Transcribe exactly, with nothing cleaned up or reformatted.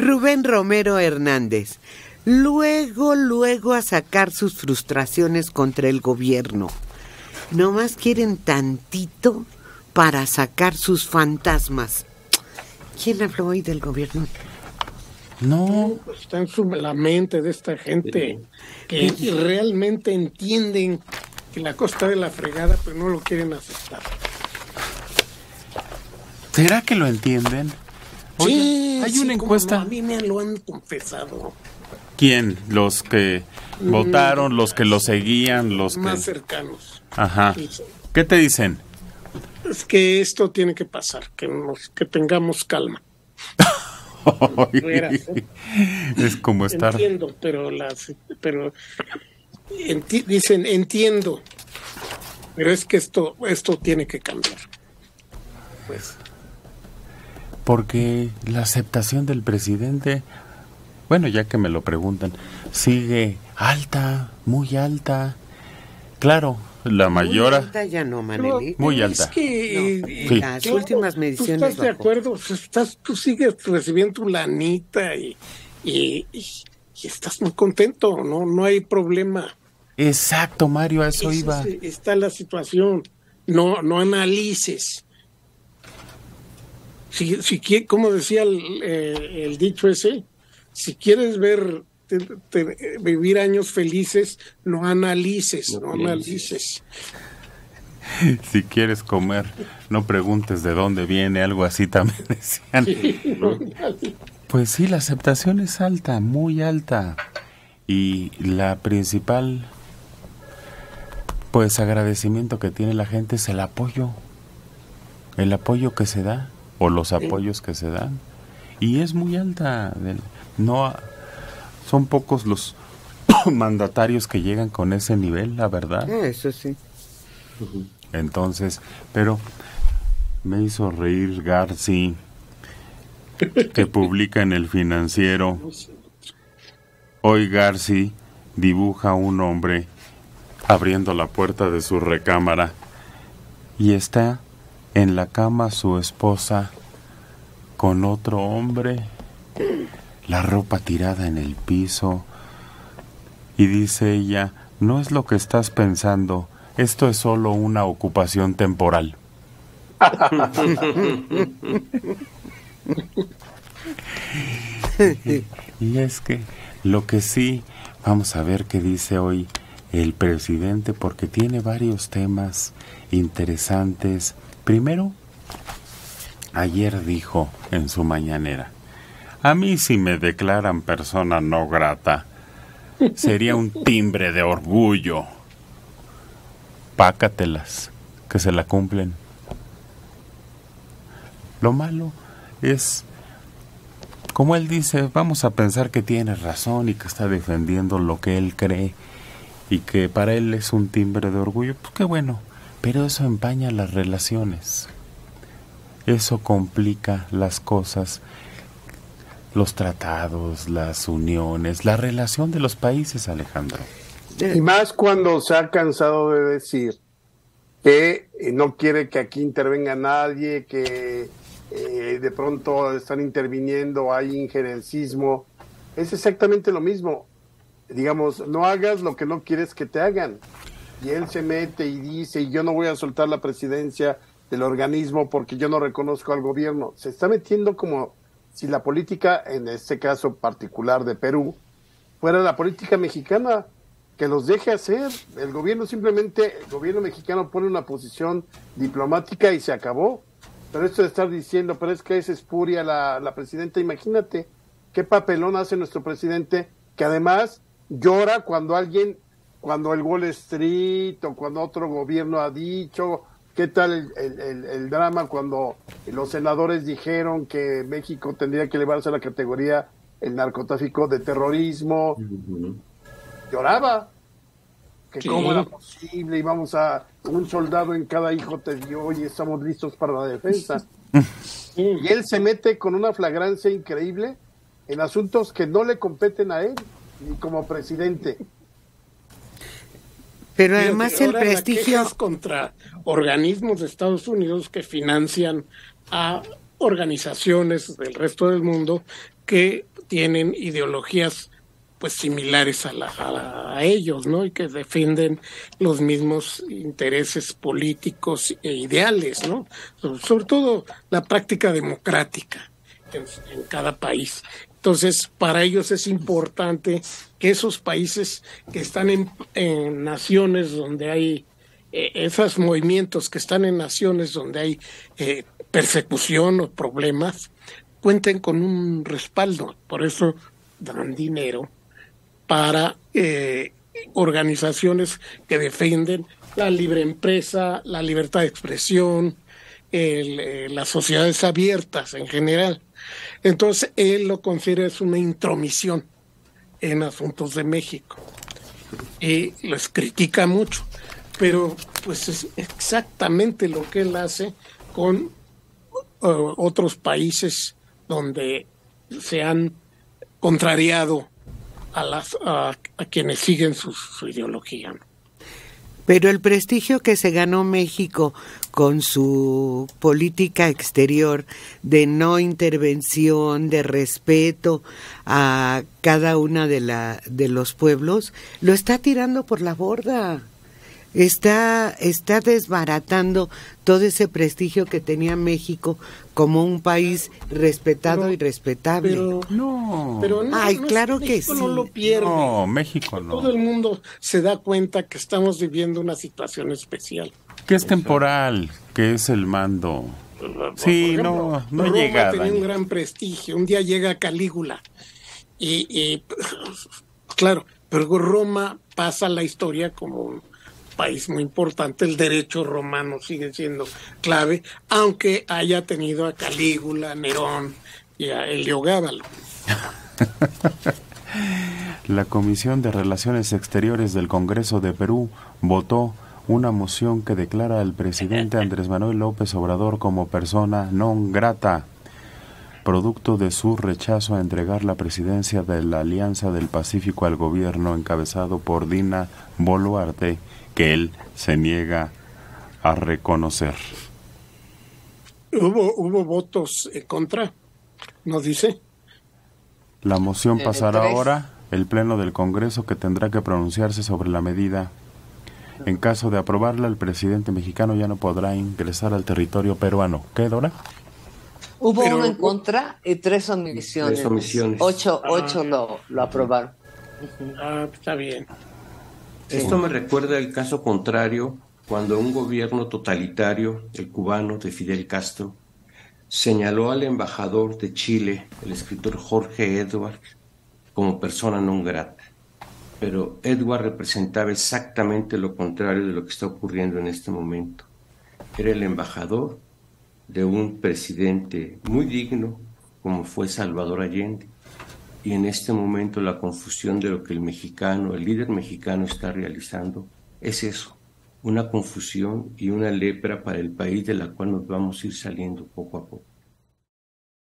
Rubén Romero Hernández. Luego, luego a sacar sus frustraciones contra el gobierno. Nomás quieren tantito para sacar sus fantasmas. ¿Quién habló hoy del gobierno? No, pues está en su, la mente de esta gente que realmente entienden que la cosa está de la fregada, pero no lo quieren aceptar. ¿Será que lo entienden? Oye, sí, hay sí, una encuesta. No, a mí me lo han confesado. ¿Quién? ¿Los que mm, votaron, los que lo seguían, los más que... cercanos? Ajá. ¿Qué te dicen? Es que esto tiene que pasar, que nos, que tengamos calma. Fueras, ¿eh? Es como estar... Entiendo, pero las, pero enti, dicen entiendo, pero es que esto, esto tiene que cambiar. Pues, porque la aceptación del presidente, bueno, ya que me lo preguntan, sigue alta, muy alta. Claro, la mayor... Muy alta ya no, Maneli. Muy alta. Es que no, sí. Las claro, últimas mediciones... ¿Tú estás de acuerdo? Estás, tú sigues recibiendo tu lanita y, y, y, y estás muy contento, ¿no? No hay problema. Exacto, Mario, a eso Esa iba. Es, está la situación. No, no analices. Si, si, como decía el, eh, el dicho ese, si quieres ver... Te, te, vivir años felices, no analices, no, no analices. Si quieres comer, no preguntes de dónde viene, algo así también decían. Sí, no, pues sí, la aceptación es alta, muy alta. Y la principal, pues agradecimiento que tiene la gente es el apoyo. El apoyo que se da, o los apoyos que se dan. Y es muy alta. No... Son pocos los mandatarios que llegan con ese nivel, la verdad. Eso sí. Entonces, pero me hizo reír Garci, que publica en El Financiero. Hoy Garci dibuja a un hombre abriendo la puerta de su recámara y está en la cama su esposa con otro hombre, la ropa tirada en el piso, y dice ella, no es lo que estás pensando, esto es solo una ocupación temporal. y, y es que lo que sí, vamos a ver qué dice hoy el presidente, porque tiene varios temas interesantes. Primero, ayer dijo en su mañanera, a mí si me declaran persona no grata, sería un timbre de orgullo. Pácatelas, que se la cumplen. Lo malo es, como él dice, vamos a pensar que tiene razón y que está defendiendo lo que él cree y que para él es un timbre de orgullo. Pues qué bueno, pero eso empaña las relaciones. Eso complica las cosas. Los tratados, las uniones, la relación de los países, Alejandro. Y más cuando se ha cansado de decir que no quiere que aquí intervenga nadie, que eh, de pronto están interviniendo, hay injerencismo. Es exactamente lo mismo. Digamos, no hagas lo que no quieres que te hagan. Y él se mete y dice, yo no voy a soltar la presidencia del organismo porque yo no reconozco al gobierno. Se está metiendo como si la política, en este caso particular de Perú, fuera la política mexicana, que los deje hacer. El gobierno simplemente, el gobierno mexicano pone una posición diplomática y se acabó. Pero esto de estar diciendo, pero es que es espuria la, la presidenta, imagínate qué papelón hace nuestro presidente, que además llora cuando alguien, cuando el Wall Street o cuando otro gobierno ha dicho... ¿Qué tal el, el, el, el drama cuando los senadores dijeron que México tendría que elevarse a la categoría el narcotráfico de terrorismo? Uh-huh. Lloraba. Que sí. Cómo era posible, íbamos a un soldado en cada hijo te dio y estamos listos para la defensa. Sí. Y él se mete con una flagrancia increíble en asuntos que no le competen a él, ni como presidente. Pero además Fíjate, el prestigio contra organismos de Estados Unidos que financian a organizaciones del resto del mundo que tienen ideologías pues similares a, la, a, la, a ellos, ¿no? Y que defienden los mismos intereses políticos e ideales, ¿no? Sobre, sobre todo la práctica democrática en, en cada país. Entonces, para ellos es importante que esos países que están en, en naciones donde hay eh, esos movimientos que están en naciones donde hay eh, persecución o problemas, cuenten con un respaldo. Por eso dan dinero para eh, organizaciones que defienden la libre empresa, la libertad de expresión, el, eh, las sociedades abiertas en general. Entonces, él lo considera es una intromisión en asuntos de México y los critica mucho, pero pues es exactamente lo que él hace con uh, otros países donde se han contrariado a las a, a quienes siguen su, su ideología, ¿no? Pero el prestigio que se ganó México con su política exterior de no intervención, de respeto a cada una de la de los pueblos, lo está tirando por la borda. Está está desbaratando todo ese prestigio que tenía México como un país respetado pero, y respetable. Pero no. Pero no, Ay, no, claro México que sí. No lo pierde. No, México no. Todo el mundo se da cuenta que estamos viviendo una situación especial. Que es temporal, que es el mando. Sí, ejemplo, no, no Roma llega. tenía un gran prestigio. Un día llega Calígula y, y claro, pero Roma pasa a la historia como un país muy importante. El derecho romano sigue siendo clave, aunque haya tenido a Calígula, Nerón y a Heliogábalo. La Comisión de Relaciones Exteriores del Congreso de Perú votó una moción que declara al presidente Andrés Manuel López Obrador como persona non grata, producto de su rechazo a entregar la presidencia de la Alianza del Pacífico al gobierno encabezado por Dina Boluarte, que él se niega a reconocer. Hubo, hubo votos en contra, ¿nos dice? La moción pasará ahora el Pleno del Congreso, que tendrá que pronunciarse sobre la medida. En caso de aprobarla, el presidente mexicano ya no podrá ingresar al territorio peruano. ¿Qué, Dora? Hubo Pero, uno en contra y tres omisiones. Tres omisiones. Ocho, Ah, ocho lo, lo aprobaron. Ah, está bien. Esto me recuerda el caso contrario, cuando un gobierno totalitario, el cubano de Fidel Castro, señaló al embajador de Chile, el escritor Jorge Edwards, como persona non grata. Pero Edwards representaba exactamente lo contrario de lo que está ocurriendo en este momento. Era el embajador de un presidente muy digno, como fue Salvador Allende. Y en este momento la confusión de lo que el mexicano, el líder mexicano está realizando, es eso, una confusión y una lepra para el país de la cual nos vamos a ir saliendo poco a poco.